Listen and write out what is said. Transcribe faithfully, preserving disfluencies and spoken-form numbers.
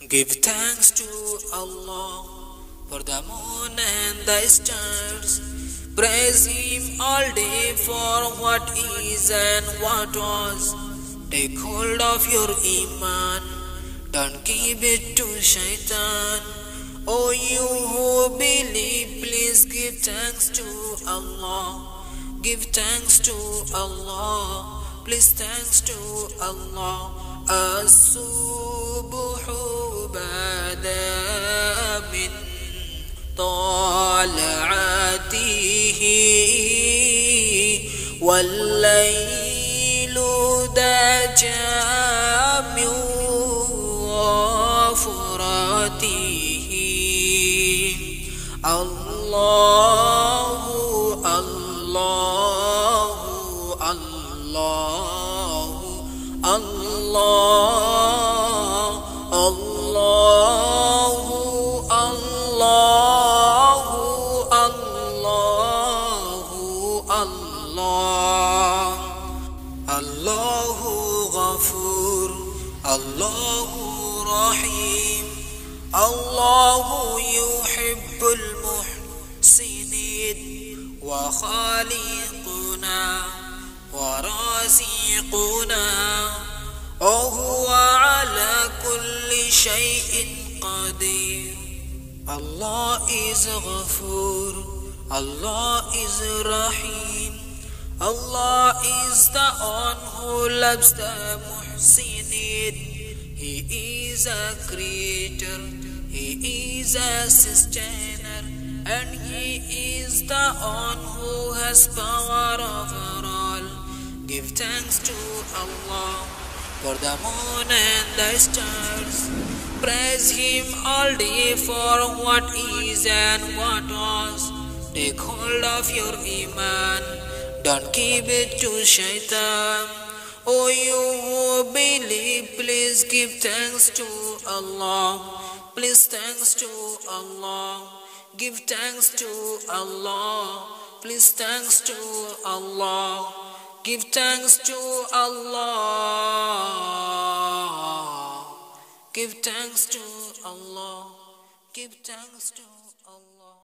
Give thanks to Allah for the moon and the stars. Praise Him all day for what is and what was. Take hold of your Iman, don't give it to Shaitan. O you who believe, please give thanks to Allah. Give thanks to Allah, please thanks to Allah. As-subhu bada min tal'atihi wal-laylu daja min wafuratihi. Allahu Allahu Allahu Allah, Allahu, Allahu, Allahu, Allah. Allahu Ghafur, Allahu Rahim, Allahu yuhibbul muhsinin, wa khaliquna wa raziquna. وهو على كل شيء قدير. Allah is Ghafur, Allah is Rahim, Allah is the one who loves the Muhsinin. He is a creator, He is a sustainer, and He is the one who has power over all. Give thanks to Allah for the moon and the stars. Praise Him all day for what is and what was. Take hold of your Iman, don't give it to Shaitan. O you who believe, please give thanks to Allah. Please thanks to Allah. Give thanks to Allah. Please thanks to Allah. Give thanks to Allah. Give thanks to Allah. Give thanks to